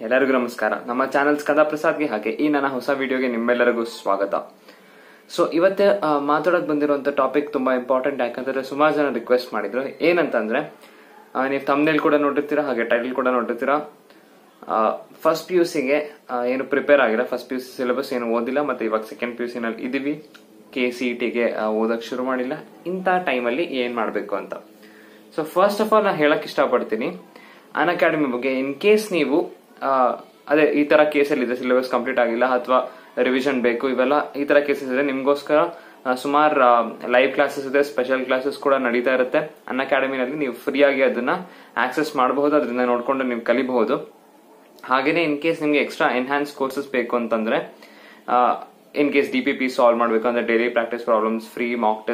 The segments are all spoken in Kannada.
ಎಲ್ಲರಿಗೂ ನಮಸ್ಕಾರ. ನಮ್ಮ ಚಾನೆಲ್ ಸ್ಕಂದ ಪ್ರಸಾದ್ಗೆ ಹಾಗೆ ಈ ನನ್ನ ಹೊಸ ವಿಡಿಯೋಗೆ ನಿಮ್ಮೆಲ್ಲರಿಗೂ ಸ್ವಾಗತ. ಸೊ ಇವತ್ತೇ ಮಾತಾಡಕ್ ಬಂದಿರುವಂತ ಟಾಪಿಕ್ ತುಂಬಾ ಇಂಪಾರ್ಟೆಂಟ್. ಯಾಕಂದ್ರೆ ಸುಮಾರು ಜನ ರಿಕ್ವೆಸ್ಟ್ ಮಾಡಿದ್ರು. ಏನಂತಂದ್ರೆ ನೀವು ಥಂಬ್ನೇಲ್ ಕೂಡ ನೋಡಿರ್ತೀರಾ, ಹಾಗೆ ಟೈಟಲ್ ಕೂಡ ನೋಡಿರ್ತೀರಾ. ಫಸ್ಟ್ PUCಗೆ ಏನು ಪ್ರಿಪೇರ್ ಆಗಿಲ್ಲ, ಫಸ್ಟ್ PUC ಸಿಲೆಬಸ್ ಏನು ಓದಿಲ್ಲ, ಮತ್ತೆ ಇವಾಗ ಸೆಕೆಂಡ್ PUC ನಲ್ಲಿ ಇದೀವಿ, KCETಗೆ ಓದಕ್ ಶುರು ಮಾಡಿಲ್ಲ. ಇಂಥ ಟೈಮಲ್ಲಿ ಏನ್ ಮಾಡ್ಬೇಕು ಅಂತ. ಸೊ ಫಸ್ಟ್ ಆಫ್ ಆಲ್ ನಾನು ಹೇಳಕ್ ಇಷ್ಟಪಡ್ತೀನಿ ಅನ್ಅಕಾಡೆಮಿ ಬಗ್ಗೆ. ಇನ್ ಕೇಸ್ ನೀವು ಅದೇ ಈ ತರ ಕೇಸಲ್ಲಿ ಇದೆ, ಸಿಲೆಬಸ್ ಕಂಪ್ಲೀಟ್ ಆಗಿಲ್ಲ ಅಥವಾ ರಿವಿಷನ್ ಬೇಕು, ಇವೆಲ್ಲ ಈ ತರ ಕೇಸಸ್ ಇದೆ, ನಿಮ್ಗೋಸ್ಕರ ಸುಮಾರು ಲೈವ್ ಕ್ಲಾಸಸ್ ಇದೆ, ಸ್ಪೆಷಲ್ ಕ್ಲಾಸಸ್ ಕೂಡ ನಡೀತಾ ಇರುತ್ತೆ ಅನ್ಅಕಾಡೆಮಿನಲ್ಲಿ. ನೀವು ಫ್ರೀ ಆಗಿ ಅದನ್ನ ಆಕ್ಸೆಸ್ ಮಾಡಬಹುದು, ಅದರಿಂದ ನೋಡ್ಕೊಂಡು ನೀವು ಕಲಿಬಹುದು. ಹಾಗೇನೆ ಇನ್ ಕೇಸ್ ನಿಮ್ಗೆ ಎಕ್ಸ್ಟ್ರಾ ಎನ್ಹಾನ್ಸ್ ಕೋರ್ಸಸ್ ಬೇಕು ಅಂತಂದ್ರೆ, ಇನ್ ಕೇಸ್ DPP ಸಾಲ್ವ್ ಮಾಡ್ಬೇಕು ಅಂದ್ರೆ daily practice problems, free mock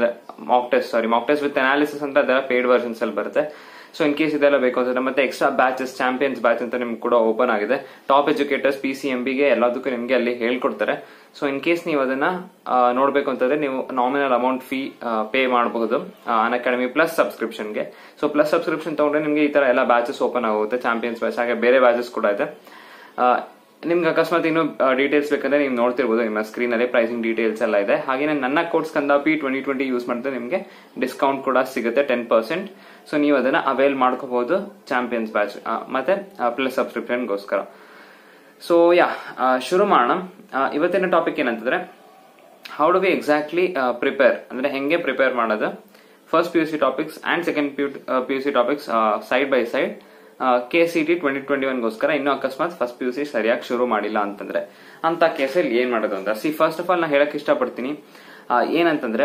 test with analysis ಅಂತ ಅದೆಲ್ಲ ಪೇಡ್ ವರ್ಷನ್ಸ್ ಅಲ್ಲಿ ಬರುತ್ತೆ. ಸೊ ಇನ್ ಕೇಸ್ ಇದೆಲ್ಲ ಬೇಕು ಅಂತಂದ್ರೆ ಮತ್ತೆ ಎಕ್ಸ್ಟ್ರಾ ಬ್ಯಾಚಸ್, ಚಾಂಪಿಯನ್ಸ್ ಬ್ಯಾಚ್ ಅಂತ ನಿಮ್ಗೆ ಕೂಡ ಓಪನ್ ಆಗಿದೆ. ಟಾಪ್ ಎಜುಕೇಟರ್ಸ್ PCMBಗೆ ಎಲ್ಲದಕ್ಕೂ ನಿಮ್ಗೆ ಅಲ್ಲಿ ಹೇಳ್ಕೊಡ್ತಾರೆ. ಸೊ ಇನ್ ಕೇಸ್ ನೀವು ಅದನ್ನ ನೋಡ್ಬೇಕು ಅಂತಂದ್ರೆ ನೀವು ನಾಮಿನಲ್ ಅಮೌಂಟ್ ಫೀ ಪೇ ಮಾಡಬಹುದು ಅನ್ಅಕಾಡೆಮಿ ಪ್ಲಸ್ ಸಬ್ಸ್ಕ್ರಿಪ್ಷನ್ಗೆ. ಸೊ ಪ್ಲಸ್ ಸಬ್ಸ್ಕ್ರಿಪ್ಷನ್ ತಗೊಂಡ್ರೆ ನಿಮ್ಗೆ ಈ ತರ ಎಲ್ಲ ಬ್ಯಾಚಸ್ ಓಪನ್ ಆಗುತ್ತೆ, ಚಾಂಪಿಯನ್ಸ್ ಬ್ಯಾಚ್, ಹಾಗೆ ಬೇರೆ ಬ್ಯಾಚಸ್ ಕೂಡ ಇದೆ. ನಿಮ್ಗೆ ಅಕಸ್ಮಾತ್ ಇನ್ನು ಡೀಟೇಲ್ಸ್ ಬೇಕಂದ್ರೆ ನೀವು ನೋಡ್ತಿರ್ಬೋದು ನಿಮ್ಮ ಸ್ಕ್ರೀನ್ ಅಲ್ಲಿ, ಪ್ರೈಸಿಂಗ್ ಡೀಟೇಲ್ಸ್ ಎಲ್ಲ ಇದೆ. ಹಾಗೆ ನನ್ನ ಕೋಡ್ ಸ್ಕಂದ P2020 ಯೂಸ್ ಮಾಡಿದ್ರೆ ನಿಮ್ಗೆ ಡಿಸ್ಕೌಂಟ್ ಕೂಡ ಸಿಗುತ್ತೆ 10%. ಸೊ ನೀವು ಅದನ್ನ ಅವೈಲ್ ಮಾಡ್ಕೋಬಹುದು ಚಾಂಪಿಯನ್ಸ್ ಬ್ಯಾಚ್ ಮತ್ತೆ ಪ್ಲಸ್ ಸಬ್ಸ್ಕ್ರಿಪ್ಷನ್ಗೋಸ್ಕರ. ಸೊ ಶುರು ಮಾಡೋಣ. ಇವತ್ತಿನ ಟಾಪಿಕ್ ಏನಂತಂದ್ರೆ, how do we exactly prepare, ಅಂದ್ರೆ ಹೆಂಗೆ ಪ್ರಿಪೇರ್ ಮಾಡೋದು first PUC topics and second PUC topics side by side KCET 2021ಗೋಸ್ಕರ. ಇನ್ನು ಅಕಸ್ಮಾತ್ ಫಸ್ಟ್ PUC ಸರಿಯಾಗಿ ಶುರು ಮಾಡಿಲ್ಲ ಅಂತಂದ್ರೆ ಅಂತ ಕೇಸಲ್ಲಿ ಏನ್ ಮಾಡೋದು ಅಂತ. ಫಸ್ಟ್ ಆಫ್ ಆಲ್ ನಾ ಹೇಳಕ್ ಇಷ್ಟಪಡ್ತೀನಿ ಏನಂತಂದ್ರೆ,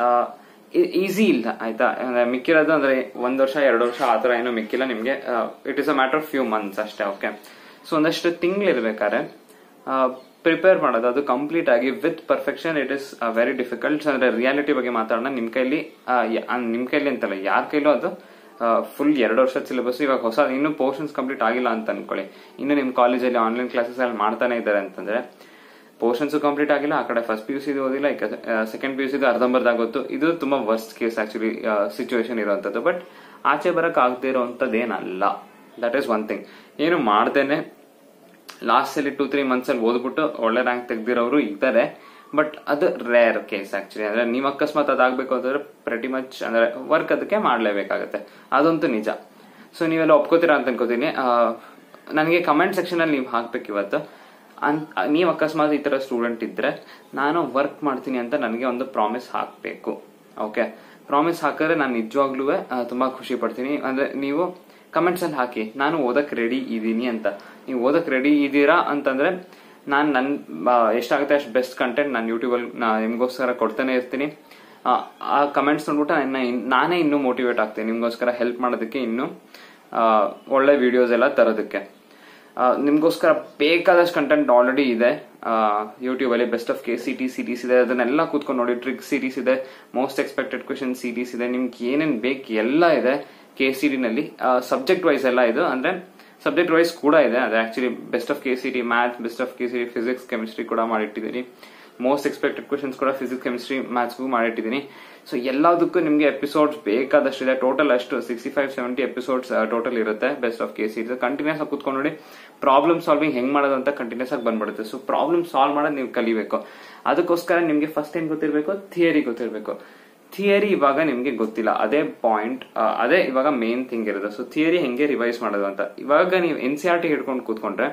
ಈಸಿ ಇಲ್ಲ ಆಯ್ತಾ. ಮಿಕ್ಕಿರೋದು ಅಂದ್ರೆ 1 ವರ್ಷ 2 ವರ್ಷ ಆತರ ಏನೋ ಮಿಕ್ಕಿಲ್ಲ ನಿಮ್ಗೆ. It is a matter of few months ಅಷ್ಟೇ. ಓಕೆ, ಸೊ ಒಂದಷ್ಟು ತಿಂಗಳಿರ್ಬೇಕಾದ್ರೆ ಪ್ರಿಪೇರ್ ಮಾಡೋದು, ಅದು ಕಂಪ್ಲೀಟ್ ಆಗಿ with perfection, it is very difficult. ಅಂದ್ರೆ ರಿಯಾಲಿಟಿ ಬಗ್ಗೆ ಮಾತಾಡೋಣ. ನಿಮ್ ಕೈಲಿ ಅಂತಲ್ಲ, ಯಾರ ಕೈಲೂ ಅದು ಫುಲ್ 2 ವರ್ಷದ ಸಿಲೆಬಸ್. ಇವಾಗ ಹೊಸ ಇನ್ನು ಪೋರ್ಷನ್ಸ್ ಕಂಪ್ಲೀಟ್ ಆಗಿಲ್ಲ ಅಂತ ಅನ್ಕೊಳ್ಳಿ, ಇನ್ನು ನಿಮ್ ಕಾಲೇಜಲ್ಲಿ ಆನ್ಲೈನ್ ಕ್ಲಾಸಸ್ ಅಲ್ಲಿ ಮಾಡ್ತಾನೆ ಇದ್ದಾರೆ ಅಂತಂದ್ರೆ ಪೋರ್ಷನ್ಸ್ ಕಂಪ್ಲೀಟ್ ಆಗಿಲ್ಲ, ಆ ಕಡೆ ಫಸ್ಟ್ PUC ಓದಿಲ್ಲ, ಸೆಕೆಂಡ್ PUC ಅರ್ಧಂಬರ್ಧಾಗೊತ್ತು. ಇದು ತುಂಬಾ ವರ್ಸ್ಟ್ ಕೇಸ್ ಆಕ್ಚುಲಿ ಸಿಚುವೇಶನ್ ಇರುವಂತದ್ದು. ಬಟ್ ಆಚೆ ಬರಕ್ ಆಗದೆ ಇರೋಂಥದ್ದೇನಲ್ಲ. That is one thing. ಏನು ಮಾಡ್ದೇನೆ ಲಾಸ್ಟ್ ಅಲ್ಲಿ 2-3 ಮಂತ್ಸ್ ಅಲ್ಲಿ ಓದ್ಬಿಟ್ಟು ಒಳ್ಳೆ ರ್ಯಾಂಕ್ ತೆಗ್ದಿರೋರು ಇದ್ದಾರೆ. ಬಟ್ ಅದು ರೇರ್ ಕೇಸ್ ಆಕ್ಚುಲಿ. ಅಂದ್ರೆ ನೀವ್ ಅಕಸ್ಮಾತ್ ಅದಾಗಬೇಕು ಅಂತಂದ್ರೆ ಪ್ರೆಟಿ ಮಚ್ ಅಂದ್ರೆ ವರ್ಕ್ ಅದಕ್ಕೆ ಮಾಡ್ಲೇಬೇಕಾಗತ್ತೆ, ಅದಂತೂ ನಿಜ. ಸೊ ನೀವೆಲ್ಲ ಒಪ್ಕೋತೀರಾ ಅಂತ ಅನ್ಕೋತೀನಿ. ನನಗೆ ಕಮೆಂಟ್ ಸೆಕ್ಷನ್ ಅಲ್ಲಿ ನೀವು ಹಾಕ್ಬೇಕು ಇವತ್ತು. ನೀವ್ ಅಕಸ್ಮಾತ್ ಈ ತರ ಸ್ಟೂಡೆಂಟ್ ಇದ್ರೆ ನಾನು ವರ್ಕ್ ಮಾಡ್ತೀನಿ ಅಂತ ನನಗೆ ಒಂದು ಪ್ರಾಮಿಸ್ ಹಾಕ್ಬೇಕು. ಓಕೆ, ಪ್ರಾಮಿಸ್ ಹಾಕಿದ್ರೆ ನಾನು ನಿಜವಾಗ್ಲೂ ತುಂಬಾ ಖುಷಿ ಪಡ್ತೀನಿ. ಅಂದ್ರೆ ನೀವು ಕಮೆಂಟ್ಸ್ ಅಲ್ಲಿ ಹಾಕಿ ನಾನು ಓದಕ್ ರೆಡಿ ಇದೀನಿ ಅಂತ. ನೀವು ಓದಕ್ ರೆಡಿ ಇದೀರಾ ಅಂತಂದ್ರೆ ನಾನು ಎಷ್ಟಾಗುತ್ತೆ ಅಷ್ಟು ಬೆಸ್ಟ್ ಕಂಟೆಂಟ್ ನಾನು ಯೂಟ್ಯೂಬ್ ಅಲ್ಲಿ ನಿಮ್ಗೋಸ್ಕರ ಕೊಡ್ತಾನೆ ಇರ್ತೀನಿ. ಆ ಕಮೆಂಟ್ಸ್ ನೋಡ್ಬಿಟ್ಟು ನಾನೇ ಇನ್ನೂ ಮೋಟಿವೇಟ್ ಆಗ್ತೀನಿ ನಿಮ್ಗೋಸ್ಕರ ಹೆಲ್ಪ್ ಮಾಡೋದಕ್ಕೆ, ಇನ್ನು ಒಳ್ಳೆ ವಿಡಿಯೋಸ್ ಎಲ್ಲ ತರೋದಕ್ಕೆ. ನಿಮ್ಗೋಸ್ಕರ ಬೇಕಾದಷ್ಟು ಕಂಟೆಂಟ್ ಆಲ್ರೆಡಿ ಇದೆ ಯೂಟ್ಯೂಬ್ ಅಲ್ಲಿ. ಬೆಸ್ಟ್ ಆಫ್ KCET ಸೀರೀಸ್ ಇದೆ, ಅದನ್ನೆಲ್ಲ ಕೂತ್ಕೊಂಡು ನೋಡಿ. ಟ್ರಿಕ್ ಸೀರೀಸ್ ಇದೆ, ಮೋಸ್ಟ್ ಎಕ್ಸ್ಪೆಕ್ಟೆಡ್ ಕ್ವೆಶನ್ ಸೀರೀಸ್ ಇದೆ, ನಿಮ್ಗೆ ಏನೇನ್ ಬೇಕು ಎಲ್ಲ ಇದೆ KCET ನಲ್ಲಿ. ಸಬ್ಜೆಕ್ಟ್ ವೈಸ್ ಎಲ್ಲ ಇದು, ಅಂದ್ರೆ ಸಬ್ಜೆಕ್ಟ್ ವೈಸ್ ಕೂಡ ಇದೆ. ಅದೇ actually best of KCET maths, best of KCET physics, chemistry ಕೂಡ ಮಾಡಿಟ್ಟಿದ್ದೀನಿ. ಮೋಸ್ಟ್ ಎಕ್ಸ್ಪೆಕ್ಟೆಡ್ ಕ್ವೆಶನ್ಸ್ ಕೂಡ ಫಿಸಿಕ್ಸ್, ಕೆಮಿಸ್ಟ್ರಿ, ಮ್ಯಾಥ್ಸ್ಗೂ ಮಾಡಿಟ್ಟಿದ್ದೀನಿ. ಸೊ ಎಲ್ಲದಕ್ಕೂ ನಿಮ್ಗೆ ಎಪಿಸೋಡ್ಸ್ ಬೇಕಾದಷ್ಟು ಇದೆ. ಟೋಟಲ್ ಅಷ್ಟು 65-70 ಎಪಿಸೋಡ್ಸ್ ಟೋಟಲ್ ಇರುತ್ತೆ ಬೆಸ್ಟ್ ಆಫ್ KCET. ಕಂಟಿನ್ಯೂಸ್ ಆಗಿ ಕೂತ್ಕೊಂಡು ನೋಡಿ. ಪ್ರಾಬ್ಲಮ್ ಸಾಲ್ವಿಂಗ್ ಹೆಂಗ್ ಮಾಡೋದು ಅಂತ ಕಂಟಿನ್ಯೂಸ್ ಆಗಿ ಬಂದ್ಬಿಡುತ್ತೆ. ಸೊ ಪ್ರಾಬ್ಲಮ್ ಸಾಲ್ವ್ ಮಾಡೋದು ನೀವು ಕಲಿಬೇಕು. ಅದಕ್ಕೋಸ್ಕರ ನಿಮ್ಗೆ ಫಸ್ಟ್ ಏನ್ ಗೊತ್ತಿರಬೇಕು, ಥಿಯರಿ ಗೊತ್ತಿರಬೇಕು. ಥಿಯರಿ ಇವಾಗ ನಿಮ್ಗೆ ಗೊತ್ತಿಲ್ಲ, ಅದೇ ಪಾಯಿಂಟ್, ಅದೇ ಇವಾಗ ಮೇನ್ ಥಿಂಗ್ ಇರೋದು. ಸೊ ಥಿಯರಿ ಹೆಂಗೆ ರಿವೈಸ್ ಮಾಡೋದು ಅಂತ. ಇವಾಗ ನೀವು NCERT ಹಿಡ್ಕೊಂಡು ಕೂತ್ಕೊಂಡ್ರೆ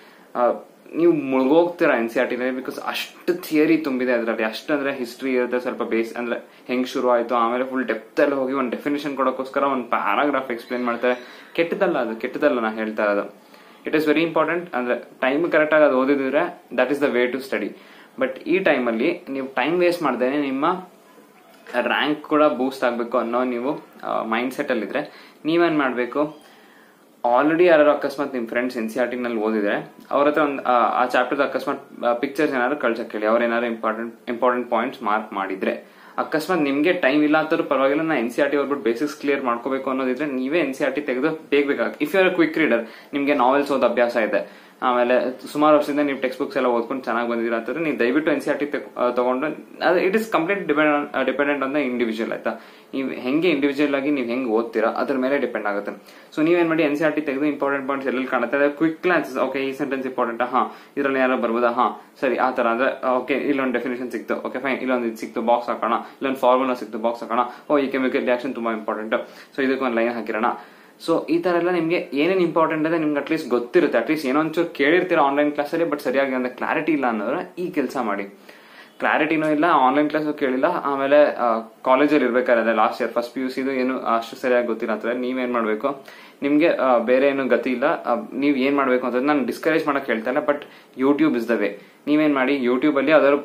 ನೀವು ಮುಳುಗೋಗ್ತೀರಾ NCERT ನಲ್ಲಿ. ಬಿಕಾಸ್ ಅಷ್ಟು ಥಿಯರಿ ತುಂಬಿದೆ ಅದರಲ್ಲಿ. ಅಷ್ಟು ಅಂದ್ರೆ ಹಿಸ್ಟ್ರಿ ಇರುತ್ತೆ, ಸ್ವಲ್ಪ ಬೇಸ್ ಅಂದ್ರೆ ಹೆಂಗ್ ಶುರು ಆಯ್ತು, ಆಮೇಲೆ ಫುಲ್ ಡೆಪ್ತ್ ಅಲ್ಲಿ ಹೋಗಿ ಒಂದು ಡೆಫಿನೇಷನ್ ಕೊಡೋಕ್ಕೋಸ್ಕರ ಒಂದು ಪ್ಯಾರಾಗ್ರಾಫ್ ಎಕ್ಸ್ಪ್ಲೇನ್ ಮಾಡ್ತಾರೆ. ಕೆಟ್ಟದಲ್ಲ ನಾ ಹೇಳ್ತಾ ಇರೋದು. It is very important. ಅಂದ್ರೆ ಟೈಮ್ ಕರೆಕ್ಟ್ ಆಗಿ ಅದು ಓದಿದ್ರೆ that is the way to study. But ಈ ಟೈಮಲ್ಲಿ ನೀವು ಟೈಮ್ ವೇಸ್ಟ್ ಮಾಡ್ದೇನೆ ನಿಮ್ಮ ರ್ಯಾಂಕ್ ಕೂಡ ಬೂಸ್ಟ್ ಆಗ್ಬೇಕು ಅನ್ನೋ ನೀವು ಮೈಂಡ್ ಸೆಟ್ ಅಲ್ಲಿ ಇದ್ರೆ ನೀವೇನ್ ಮಾಡ್ಬೇಕು, ಆಲ್ರೆಡಿ ಯಾರು ಅಕಸ್ಮಾತ್ ನಿಮ್ ಫ್ರೆಂಡ್ಸ್ NCERT ನಲ್ಲಿ ಓದಿದ್ರೆ ಅವ್ರ ಹತ್ರ ಒಂದು ಆ ಚಾಪ್ಟರ್ ಅಕಸ್ಮಾತ್ ಪಿಕ್ಚರ್ಸ್ ಏನಾದ್ರು ಕಳ್ಸಕ್ ಹೇಳಿ. ಅವ್ರೇನಾದ್ರು ಇಂಪಾರ್ಟೆಂಟ್ ಪಾಯಿಂಟ್ಸ್ ಮಾರ್ಕ್ ಮಾಡಿದ್ರೆ. ಅಕಸ್ಮಾತ್ ನಿಮ್ಗೆ ಟೈಮ್ ಇಲ್ಲ ಅಂತಾರು ಪರವಾಗಿಲ್ಲ, ನಾ NCERT ಓದ್ಬಿಟ್ಟು ಬೇಸಿಕ್ಸ್ ಕ್ಲಿಯರ್ ಮಾಡ್ಕೋಬೇಕು ಅನ್ನೋದಿದ್ರೆ ನೀವೇ NCERT ತೆಗೆದು ಬೇಕಾಗುತ್ತೆ. If you are quick reader, ನಿಮ್ಗೆ ನಾವೆಲ್ಸ್ ಓದ್ ಅಭ್ಯಾಸ ಇದೆ, ಆಮೇಲೆ ಸುಮಾರು ವರ್ಷದಿಂದ ನೀವು ಟೆಕ್ಸ್ಟ್ ಬುಕ್ಸ್ ಎಲ್ಲ ಓದ್ಕೊಂಡು ಚೆನ್ನಾಗಿ ಬಂದಿದ್ದೀರಾ ಅಂತಂದ್ರೆ ನೀವು ದಯವಿಟ್ಟು NCERT ತಗೊಂಡು it is complete dependent on the individual ಆಯ್ತಾ. ನೀವು ಹೆಂಗೆ ಇಂಡಿವಿಜುವಲ್ ಆಗಿ ನೀವು ಹೆಂಗೆ ಓದ್ತೀರಾ ಅದ್ರ ಮೇಲೆ ಡಿಪೆಂಡ್ ಆಗುತ್ತೆ. ಸೊ ನೀವೇನ್ ಮಾಡಿ NCERT ತೆಗೆದು ಇಂಪಾರ್ಟೆಂಟ್ ಪಾಯಿಂಟ್ಸ್ ಎಲ್ಲೆಲ್ಲಿ ಕಾಣುತ್ತೆ ಕ್ವಿಕ್ ಗ್ಲಾನ್ಸಸ್, ಓಕೆ ಈ ಸೆಂಟೆನ್ಸ್ ಇಂಪಾರ್ಟೆಂಟ್, ಇದ್ರಲ್ಲಿ ಯಾರೋ ಬರ್ಬೋದಾ, ಸರಿ ಆ ತರ ಅಂದ್ರೆ ಓಕೆ ಇಲ್ಲೊಂದು ಡೆಫಿನೇಷನ್ ಸಿಕ್ತು, ಓಕೆ ಫೈನ್ ಇಲ್ಲೊಂದು ಇದು ಸಿಕ್ತು ಬಾಕ್ಸ್ ಹಾಕೋಣ, ಇಲ್ಲೊಂದು ಫಾರ್ಮುಲಾ ಸಿಕ್ತು ಬಾಕ್ಸ್ ಹಾಕೋಣ, ಈ ಕೆಮಿಕಲ್ ರಿಯಾಕ್ಷನ್ ತುಂಬಾ ಇಂಪಾರ್ಟೆಂಟ್, ಸೊ ಇದಕ್ಕೆ ಒಂದು ಲೈನ್ ಹಾಕಿರೋಣ. ಸೊ ಈ ತರ ಎಲ್ಲ ನಿಮ್ಗೆ ಏನೇನು ಇಂಪಾರ್ಟೆಂಟ್ ಇದೆ ನಿಮ್ಗೆ ಅಟ್ಲೀಸ್ಟ್ ಗೊತ್ತಿರುತ್ತೆ, ಅಟ್ಲೀಸ್ಟ್ ಏನೋ ಒಂಚೂರು ಕೇಳಿರ್ತೀರಾ ಆನ್ಲೈನ್ ಕ್ಲಾಸಲ್ಲಿ, ಬಟ್ ಸರಿಯಾಗಿ ಅಂದ್ರೆ ಕ್ಲಾರಿಟಿ ಇಲ್ಲ ಅನ್ನೋದ್ರೆ ಈ ಕೆಲಸ ಮಾಡಿ. ಕ್ಲಾರಿಟಿನೂ ಇಲ್ಲ, ಆನ್ಲೈನ್ ಕ್ಲಾಸ್ ಕೇಳಿಲ್ಲ, ಆಮೇಲೆ ಕಾಲೇಜಲ್ಲಿ ಇರ್ಬೇಕಾದ್ರೆ ಲಾಸ್ಟ್ ಇಯರ್ ಫಸ್ಟ್ PUC ಏನು ಅಷ್ಟು ಸರಿಯಾಗಿ ಗೊತ್ತಿಲ್ಲ ಅಂತಂದ್ರೆ ನೀವೇನ್ ಮಾಡ್ಬೇಕು, ನಿಮ್ಗೆ ಬೇರೆ ಏನು ಗತಿ ಇಲ್ಲ, ನೀವ್ ಏನ್ ಮಾಡ್ಬೇಕು ಅಂತಂದ್ರೆ ನಾನು ಡಿಸ್ಕರೇಜ್ ಮಾಡಕ್ ಹೇಳ್ತಾ ಇಲ್ಲ, but YouTube is the way. ನೀವೇನ್ ಮಾಡಿ ಯೂಟ್ಯೂಬ್ ಅಲ್ಲಿ ಅದರ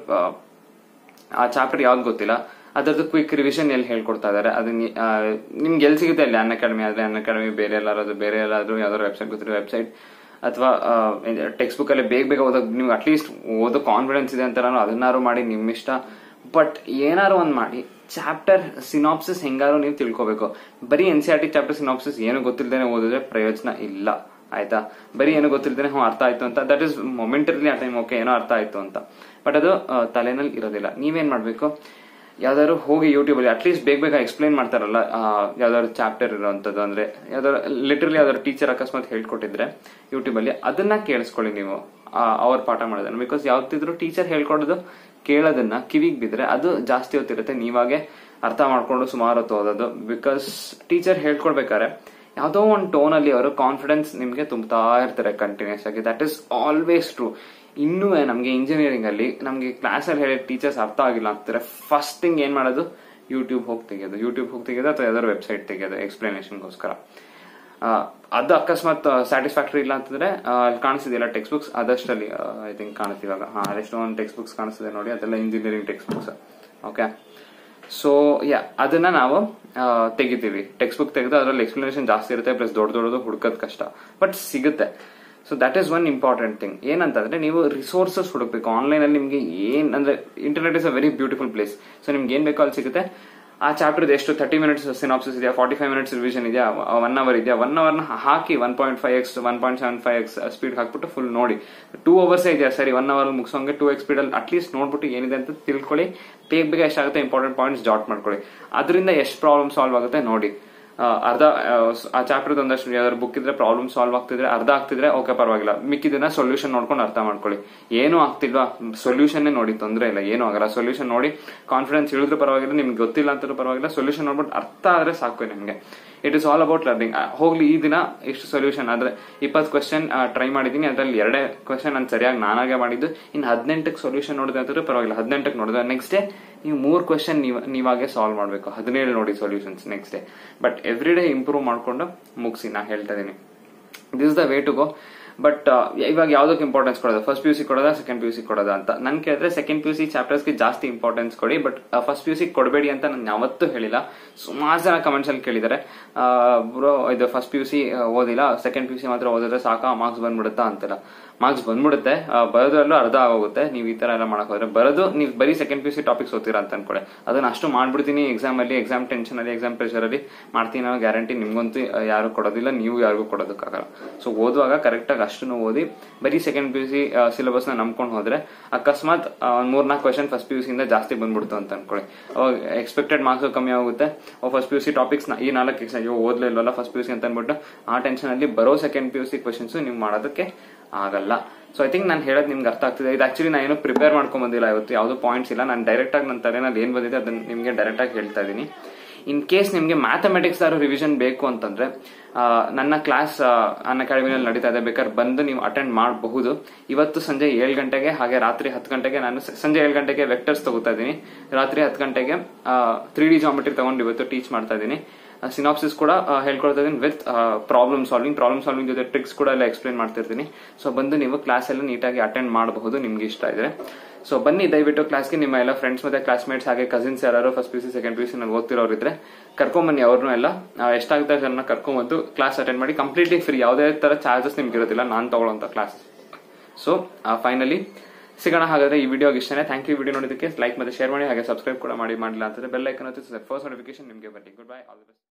ಆ ಚಾಪ್ಟರ್ ಯಾವ್ದು ಗೊತ್ತಿಲ್ಲ ಅದರದ್ದು ಕ್ವಿಕ್ ರಿವಿಷನ್ ಎಲ್ಲಿ ಹೇಳ್ಕೊಡ್ತಾ ಇದಾರೆ, ಅದನ್ನ ನಿಮ್ಗೆ ಎಲ್ಲಿ ಸಿಗುತ್ತೆ ಅಲ್ಲಿ ಅನ್ಅಕಾಡೆಮಿ ಆದ್ರೆ ಅನ್ಅಕಾಡೆಮಿ, ಬೇರೆ ಎಲ್ಲಾದ್ರೂ ಯಾವ್ದಾದ್ರು ವೆಬ್ಸೈಟ್ ಗೊತ್ತಿರೋ ವೆಬ್ಸೈಟ್, ಅಥವಾ ಟೆಕ್ಸ್ಟ್ ಬುಕ್ ಅಲ್ಲಿ ಬೇಗ ಓದೋದು ನೀವು ಅಟ್ಲೀಸ್ಟ್ ಓದೋ ಕಾನ್ಫಿಡೆನ್ಸ್ ಇದೆ ಅಂತ ಅದನ್ನಾರು ಮಾಡಿ ನಿಮ್ ಇಷ್ಟ. ಬಟ್ ಏನಾರು ಒಂದ್ ಮಾಡಿ ಚಾಪ್ಟರ್ ಸಿನಾಪ್ಸಿಸ್ ಹೆಂಗಾರು ನೀವು ತಿಳ್ಕೊಬೇಕು. ಬರೀ NCERT ಚಾಪ್ಟರ್ ಸಿನಾಪ್ಸಿಸ್ ಏನು ಗೊತ್ತಿಲ್ಲದೇನೆ ಓದಿದ್ರೆ ಪ್ರಯೋಜನ ಇಲ್ಲ ಆಯ್ತಾ. ಬರೀ ಏನು ಗೊತ್ತಿಲ್ಲದೇನೆ ಅರ್ಥ ಆಯ್ತು ಅಂತ ದಟ್ ಇಸ್ ಮೊಮೆಂಟರಿಲಿ ಆ ಟೈಮ್ ಓಕೆ ಏನೋ ಅರ್ಥ ಆಯ್ತು ಅಂತ, ಬಟ್ ಅದು ತಲೆನಲ್ಲಿ ಇರೋದಿಲ್ಲ. ನೀವೇನ್ ಮಾಡ್ಬೇಕು, ಯಾವ್ದಾದ್ರು ಹೋಗಿ ಯೂಟ್ಯೂಬ್ ಅಲ್ಲಿ ಅಟ್ಲೀಸ್ಟ್ ಬೇಗ ಎಕ್ಸ್ಪ್ಲೈನ್ ಮಾಡ್ತಾರಲ್ಲ ಯಾವ್ದಾದ್ರು ಚಾಪ್ಟರ್ ಇರೋಂಥದ್ದು, ಅಂದ್ರೆ ಯಾವ್ದಾದ್ರು ಲಿಟರಲಿ ಯಾವ್ದಾದ್ರು ಟೀಚರ್ ಅಕಸ್ಮಾತ್ ಹೇಳ್ಕೊಟ್ಟಿದ್ರೆ ಯೂಟ್ಯೂಬ್ ಅಲ್ಲಿ ಅದನ್ನ ಕೇಳಿಸ್ಕೊಳ್ಳಿ ನೀವು ಅವ್ರ ಪಾಠ ಮಾಡೋದನ್ನ. ಬಿಕಾಸ್ ಯಾವ್ದಿದ್ರು ಟೀಚರ್ ಹೇಳ್ಕೊಡೋದು ಕೇಳೋದನ್ನ ಕಿವಿಗ್ ಬಿದ್ರೆ ಅದು ಜಾಸ್ತಿ ಹೊತ್ತಿರುತ್ತೆ, ನೀವಾಗೆ ಅರ್ಥ ಮಾಡ್ಕೊಂಡು ಸುಮಾರು ಹೊತ್ತು ಓದೋದು. ಬಿಕಾಸ್ ಟೀಚರ್ ಹೇಳ್ಕೊಡ್ಬೇಕಾದ್ರೆ ಯಾವ್ದೋ ಒಂದು ಟೋನ್ ಅಲ್ಲಿ ಅವರು ಕಾನ್ಫಿಡೆನ್ಸ್ ನಿಮ್ಗೆ ತುಂಬುತ್ತಾ ಇರ್ತಾರೆ ಕಂಟಿನ್ಯೂಸ್ ಆಗಿ. That is always true. ಇನ್ನೂ ನಮ್ಗೆ ಇಂಜಿನಿಯರಿಂಗ್ ಅಲ್ಲಿ ನಮ್ಗೆ ಕ್ಲಾಸ್ ಅಲ್ಲಿ ಹೇಳಿ ಟೀಚರ್ಸ್ ಅರ್ಥ ಆಗಿಲ್ಲ ಅಂತಾರೆ, ಫಸ್ಟ್ ಥಿಂಗ್ ಏನ್ ಮಾಡೋದು, ಯೂಟ್ಯೂಬ್ ಹೋಗಿ ತೆಗೆಯೋದು ಅಥವಾ ಯಾವ್ದಾದ್ರು ವೆಬ್ಸೈಟ್ ತೆಗೆಯೋದು ಎಕ್ಸ್ಪ್ಲನೇಷನ್ಗೋಸ್ಕರ. ಅದು ಅಕಸ್ಮಾತ್ ಸ್ಯಾಟಿಸ್ಫ್ಯಾಕ್ಟರಿ ಇಲ್ಲ ಅಂತಂದ್ರೆ ಅಲ್ಲಿ ಕಾಣಿಸ್ತಿದೆಯಲ್ಲ ಟೆಕ್ಸ್ಟ್ ಬುಕ್ಸ್, ಅದಷ್ಟಲ್ಲಿ ಐ ಥಿಂಕ್ ಕಾಣಿಸ್ತಿ ಇವಾಗ ಅದೆಷ್ಟೊಂದು ಟೆಕ್ಸ್ಟ್ ಬುಕ್ಸ್ ಕಾಣಿಸ್ತಿದೆ ನೋಡಿ, ಅದೆಲ್ಲ engineering text books. Okay, so ಅದನ್ನ ನಾವು ತೆಗಿತೀವಿ, ಟೆಕ್ಸ್ಟ್ ಬುಕ್ ತೆಗೆದು ಅದ್ರಲ್ಲಿ ಎಕ್ಸ್ಪ್ಲನೇಷನ್ ಜಾಸ್ತಿ ಇರುತ್ತೆ, ಪ್ಲಸ್ ದೊಡ್ಡದು ಹುಡುಕೋದ್ ಕಷ್ಟ, ಬಟ್ ಸಿಗುತ್ತೆ. So that is one important thing. ಏನಂತಂದ್ರೆ ನೀವು ರಿಸೋರ್ಸಸ್ ಹುಡುಕ್ಬೇಕು ಆನ್ಲೈನ್ ಅಲ್ಲಿ. ನಿಮ್ಗೆ ಏನ್ ಅಂದ್ರೆ internet is a very beautiful place. So ನಿಮ್ಗೆ ಏನ್ ಬೇಕೋ ಅಲ್ಲಿ ಸಿಗುತ್ತೆ. ಆ ಚಾಪ್ಟರ್ ಎಷ್ಟು 30 ಮಿನಿಟ್ಸ್ ಸಿನಾಪ್ಸಿಸ್ ಇದೆಯಾ, 45 ಮಿನಿಟ್ಸ್ ರಿವಿಷನ್ ಇದೆಯಾ, 1 ಅವರ್ ಇದೆಯಾ, 1 ಅವರ್ನ ಹಾಕಿ 1.5x 1.75x ಸ್ಪೀಡ್ ಹಾಕ್ಬಿಟ್ಟು ಫುಲ್ ನೋಡಿ. 2 ಅವರ್ಸ್ ಇದೆಯಾ, ಸರಿ 1 ಅವರ್ ಮುಗಿಸೋಂಗೆ 2x ಸ್ಪೀಡ್ ಅಲ್ಲಿ ಅಟ್ಲೀಸ್ಟ್ ನೋಡ್ಬಿಟ್ಟು ಏನಿದೆ ಅಂತ ತಿಳ್ಕೊಳ್ಳಿ. ಬೇಗ ಎಷ್ಟಾಗುತ್ತೆ ಇಂಪಾರ್ಟೆಂಟ್ ಪಾಯಿಂಟ್ಸ್ ಜಾಟ್ ಮಾಡ್ಕೊಳ್ಳಿ. ಅದರಿಂದ ಎಷ್ಟು ಪ್ರಾಬ್ಲಮ್ ಸಾಲ್ವ್ ಆಗುತ್ತೆ ನೋಡಿ. ಅರ್ಧ ಆ ಚಾಪ್ಟರ್ ಒಂದಷ್ಟು ಯಾವ್ದಾದ್ರು ಬುಕ್ ಇದ್ರೆ ಪ್ರಾಬ್ಲಮ್ ಸಾಲ್ವ್ ಆಗ್ತಿದ್ರೆ, ಅರ್ಧ ಆಗ್ತಿದ್ರೆ ಓಕೆ ಪರವಾಗಿಲ್ಲ, ಮಿಕ್ಕಿದನ್ನ ಸೊಲ್ಯೂಷನ್ ನೋಡ್ಕೊಂಡು ಅರ್ಥ ಮಾಡ್ಕೊಳ್ಳಿ. ಏನೂ ಆಗ್ತಿಲ್ವಾ ಸೊಲ್ಯೂಷನ್ ನೋಡಿ, ತೊಂದರೆ ಇಲ್ಲ, ಏನೂ ಆಗಲ್ಲ. ಸೊಲ್ಯೂಷನ್ ನೋಡಿ ಕಾನ್ಫಿಡೆನ್ಸ್ ಇಳಿದ್ರು ಪರವಾಗಿಲ್ಲ, ನಿಮ್ಗೆ ಗೊತ್ತಿಲ್ಲ ಅಂತಲೂ ಪರವಾಗಿಲ್ಲ, ಸೊಲ್ಯೂಷನ್ ನೋಡ್ಬಿಟ್ಟು ಅರ್ಥ ಆದ್ರೆ ಸಾಕು ನಿಮ್ಗೆ. It is all about learning. ಹೋಗ್ಲಿ ಈ ದಿನ ಇಷ್ಟು ಸೊಲ್ಯೂಷನ್ ಆದ್ರೆ 20 ಕ್ವೆಶ್ಚನ್ ಟ್ರೈ ಮಾಡಿದೀನಿ, ಅದ್ರಲ್ಲಿ 2 ಕ್ವೆಶ್ಚನ್ ನಾನು ಸರಿಯಾಗಿ ನಾನಾಗೆ ಮಾಡಿದ್ದು. ಇನ್ನು 18ಕ್ಕೆ ಸೊಲ್ಯೂಷನ್ ನೋಡಿದೆ ಅಂತಂದ್ರೆ ಪರವಾಗಿಲ್ಲ, 18ಕ್ಕೆ ನೋಡಿದ್ರೆ ನೆಕ್ಸ್ಟ್ ಡೇ ನೀವು 3 ಕ್ವೆಶ್ಚನ್ ನೀವಾಗೆ ಸಾಲ್ವ್ ಮಾಡ್ಬೇಕು, 17 ನೋಡಿ solutions next day. But every day improve ಮಾಡ್ಕೊಂಡು ಮುಗಿಸಿ, ನಾ ಹೇಳ್ತಾ ಇದೀನಿ. This the way to go. But ಇವಾಗ ಯಾವ್ದಕ್ಕೆ ಇಂಪಾರ್ಟೆನ್ಸ್ ಕೊಡೋದು, ಫಸ್ಟ್ PUC ಕೊಡೋದಾ ಸೆಕೆಂಡ್ PUC ಕೊಡೋದಾ ಅಂತ ನನ್ ಕೇಳಿದ್ರೆ ಸೆಕೆಂಡ್ PUC ಚಾಪ್ಟರ್ಸ್ಗೆ ಜಾಸ್ತಿ ಇಂಪಾರ್ಟೆನ್ಸ್ ಕೊಡಿ, ಬಟ್ ಫಸ್ಟ್ PUC ಕೊಡಬೇಡಿ ಅಂತ ನಾನು ಯಾವತ್ತೂ ಹೇಳಿಲ್ಲ. ಸುಮಾರು ಜನ ಕಮೆಂಟ್ಸ್ ಅಲ್ಲಿ ಕೇಳಿದ್ದಾರೆ, ಬ್ರೋ ಇದು ಫಸ್ಟ್ PUC ಓದಿಲ್ಲ ಸೆಕೆಂಡ್ PUC ಮಾತ್ರ ಓದಿದ್ರೆ ಸಾಕಾ ಮಾರ್ಕ್ಸ್ ಬಂದ್ಬಿಡುತ್ತಾ ಅಂತೆಲ್ಲ. ಮಾರ್ಕ್ಸ್ ಬಂದ್ಬಿಡುತ್ತೆ, ಬರೋದ್ರಲ್ಲೂ ಅರ್ಧ ಆಗೋಗುತ್ತೆ. ನೀವು ಈ ತರ ಎಲ್ಲ ಮಾಡಕ್ ಹೋದ್ರೆ ಬರೋದು ನೀವು ಬರೀ ಸೆಕೆಂಡ್ PUC ಟಾಪಿಕ್ಸ್ ಓದ್ತೀರಾ ಅಂತ ಅನ್ಕೊಳ್ಳಿ. ಅದನ್ನ ಅಷ್ಟು ಮಾಡ್ಬಿಡ್ತೀನಿ ಎಕ್ಸಾಮ್ ಅಲ್ಲಿ, ಎಕ್ಸಾಮ್ ಟೆನ್ಷನ್ ಅಲ್ಲಿ, ಎಕ್ಸಾಮ್ ಪ್ರೆಷರ್ ಅಲ್ಲಿ ಮಾಡ್ತೀನಿ ಅನ್ನೋ ಗ್ಯಾರಂಟಿ ನಿಮ್ಗಂತೂ ಯಾರು ಕೊಡೋದಿಲ್ಲ, ನೀವು ಯಾರಿಗೂ ಕೊಡೋದಕ್ಕಾಗಲ್ಲ. ಸೊ ಓದುವಾಗ ಕರೆಕ್ಟ್ ಆಗಿ ಅಷ್ಟು ಓದಿ, ಬರೀ ಸೆಕೆಂಡ್ PUC ಸಿಲೆಬಸ್ ನ ನಂಬ್ಕೊಂಡು ಹೋದ್ರೆ ಅಕಸ್ಮಾತ್ 3-4 ಕ್ವೆಶ್ಚನ್ ಫಸ್ಟ್ PUC ಇಂದ ಜಾಸ್ತಿ ಬಂದ್ಬಿಡ್ತು ಅಂತ ಅನ್ಕೊಳ್ಳಿ. ಅವಾಗ ಎಕ್ಸ್ಪೆಕ್ಟೆಡ್ ಮಾರ್ಕ್ಸ್ ಕಮ್ಮಿ ಆಗುತ್ತೆ. ಫಸ್ಟ್ PUC ಟಾಪಿಕ್ಸ್ ಈ 4 ಎಕ್ಸಾಮ್ ಓದ್ಲೇ ಇಲ್ವಲ್ಲ ಫಸ್ಟ್ PUC ಅಂತ ಅನ್ಬಿಟ್ಟು ಆ ಟೆನ್ಷನ್ ಅಲ್ಲಿ ಬರೋ ಸೆಕೆಂಡ್ PUC ಕ್ವೆಶ್ಚನ್ಸ್ ನೀವು ಮಾಡೋದಕ್ಕೆ ಆಗಲ್ಲ. ಸೊ ಐ ಥಿಂಕ್ ನಾನು ಹೇಳೋದು ನಿಮ್ಗೆ ಅರ್ಥ ಆಗ್ತಿದೆ. ಇದು ಆಕ್ಚುಲಿ ನಾನು ಏನೋ ಪ್ರಿಪೇರ್ ಮಾಡ್ಕೊಂಡ್ ಬಂದಿಲ್ಲ, ಇವತ್ತು ಯಾವ್ದು ಪಾಯಿಂಟ್ಸ್ ಇಲ್ಲ, ನಾನು ಡೈರೆಕ್ಟ್ ಆಗಿ ನನ್ನ ತಲೆನಲ್ಲಿ ಏನ್ ಬಂದಿದೆ ಅದನ್ನ ನಿಮ್ಗೆ ಡೈರೆಕ್ಟ್ ಆಗಿ ಹೇಳ್ತಾ ಇದೀನಿ. ಇನ್ ಕೇಸ್ ನಿಮ್ಗೆ ಮ್ಯಾಥಮೆಟಿಕ್ಸ್ ರಿವಿಷನ್ ಬೇಕು ಅಂತಂದ್ರೆ ನನ್ನ ಕ್ಲಾಸ್ ಅನ್ಅಕಾಡೆಮಿನಲ್ಲಿ ನಡೀತಾ ಇದೆ, ಬೇಕಾದ್ರೆ ಬಂದು ನೀವು ಅಟೆಂಡ್ ಮಾಡಬಹುದು. ಇವತ್ತು ಸಂಜೆ 7 ಗಂಟೆಗೆ, ಹಾಗೆ ರಾತ್ರಿ 10 ಗಂಟೆಗೆ. ನಾನು ಸಂಜೆ 7 ಗಂಟೆಗೆ ವೆಕ್ಟರ್ಸ್ ತಗೋತಾ ಇದ್ದೀನಿ, ರಾತ್ರಿ 10 ಗಂಟೆಗೆ 3D ಜಾಮೆಟ್ರಿ ತಗೊಂಡು ಇವತ್ತು ಟೀಚ್ ಮಾಡ್ತಾ ಇದ್ದೀನಿ. ಸಿನಾಪ್ಸಿಸ್ ಕೂಡ ಹೇಳ್ಕೊಳ್ತಾ ಇದೀನಿ ವಿತ್ ಪ್ರಾಬ್ಲಮ್ ಸಾಲ್ವಿಂಗ್ ಜೊತೆ ಟ್ರಿಕ್ಸ್ ಕೂಡ ಎಲ್ಲ ಎಕ್ಸ್ಪ್ಲೇನ್ ಮಾಡ್ತಿರ್ತೀನಿ. ಸೊ ಬಂದು ನೀವು ಕ್ಲಾಸ್ ಎಲ್ಲ ನೀಟಾಗಿ ಅಟೆಂಡ್ ಮಾಡಬಹುದು ನಿಮ್ಗೆ ಇಷ್ಟ ಇದ್ರೆ. ಸೊ ಬನ್ನಿ ದಯವಿಟ್ಟು ಕ್ಲಾಸ್ಗೆ. ನಿಮ್ಮ ಎಲ್ಲ ಫ್ರೆಂಡ್ಸ್ ಮತ್ತೆ ಕ್ಲಾಸ್ಮೇಟ್ಸ್ ಹಾಗೆ ಕಸಿನ್ಸ್ ಯಾರು ಫಸ್ಟ್ PUC ಸೆಕೆಂಡ್ PUC ನಲ್ಲಿ ಓದ್ತಿರೋರು ಇದ್ರೆ ಕರ್ಕೊಂಬನ್ನಿ, ಅವ್ರನ್ನೂ ಎಲ್ಲ ಎಷ್ಟಾಗುತ್ತೆ ಜನ ಕರ್ಕೊಂಡ್ಬಂದು ಕ್ಲಾಸ್ ಅಟೆಂಡ್ ಮಾಡಿ. ಕಂಪ್ಲೀಟ್ಲಿ ಫ್ರೀ, ಯಾವುದೇ ತರ ಚಾರ್ಜಸ್ ನಿಮ್ಗೆ ಇರೋದಿಲ್ಲ ನಾನು ತಗೊಳ್ಳೋಂಥ ಕ್ಲಾಸ್. ಸೊ ಫೈನಲಿ ಸಿಗೋಣ ಹಾಗಾದ್ರೆ. ಈ ವಿಡಿಯೋಗೆ ಇಷ್ಟನೇ. ಥ್ಯಾಂಕ್ ಯು ವಿಡಿಯೋ ನೋಡಿದಕ್ಕೆ. ಲೈಕ್ ಮತ್ತೆ ಶೇರ್ ಮಾಡಿ, ಹಾಗೆ ಸಬ್ಸ್ಕ್ರೈಬ್ ಕೂಡ ಮಾಡಿಲ್ಲ ಅಂತಂದ್ರೆ ಬೆಲ್ ಐಕನ್ ಒತ್ತಿ ಫಸ್ಟ್ ನೋಟಿಫಿಕೇಶನ್ ನಿಮಗೆ ಬರಲಿ. Good bye, all the best.